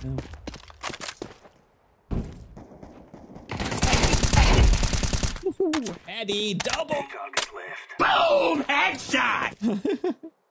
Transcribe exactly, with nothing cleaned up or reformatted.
No. Ooh, Eddie, double. Target left. Boom! Headshot!